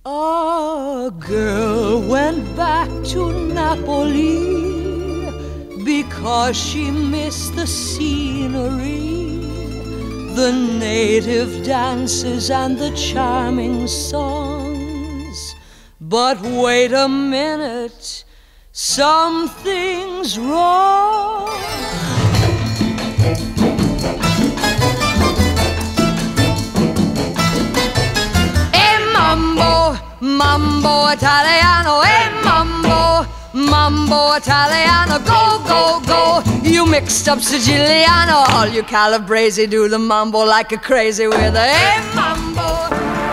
A girl went back to Napoli because she missed the scenery, the native dances and the charming songs. But wait a minute, something's wrong. Mambo Italiano, mambo Italiano, go, go, go. You mixed up Siciliano, all you Calabrese do the mambo like a crazy with a mambo.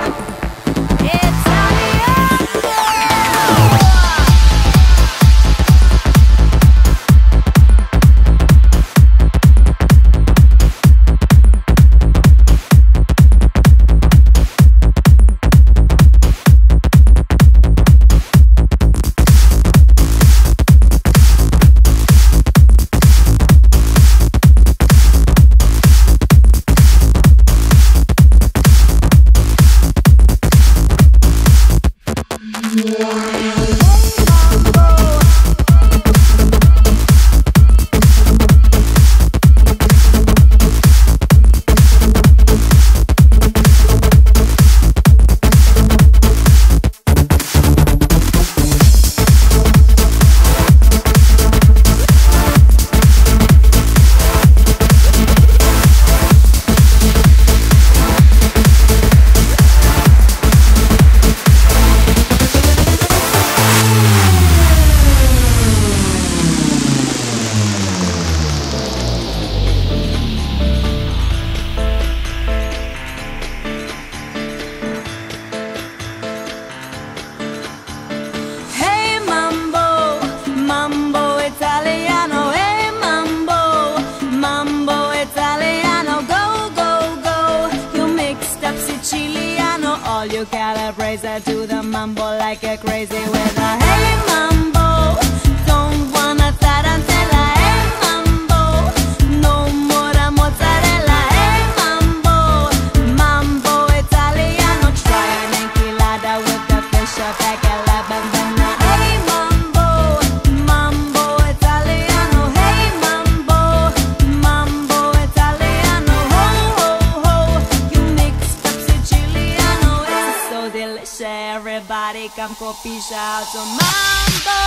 All you Calabrese do the mambo like a crazy with a hey mambo. Don't wanna tarantella, hey mambo. No more mozzarella, hey mambo. Mambo Italiano, try an enchilada with the fish back at la bandana. Hey mambo, mambo Italiano, hey mambo, mambo Italiano, ho ho ho. You mixed up Siciliano, it's so delicious. Everybody come copisce out to mambo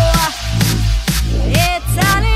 Italiano.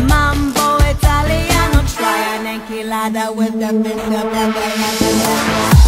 With the fish up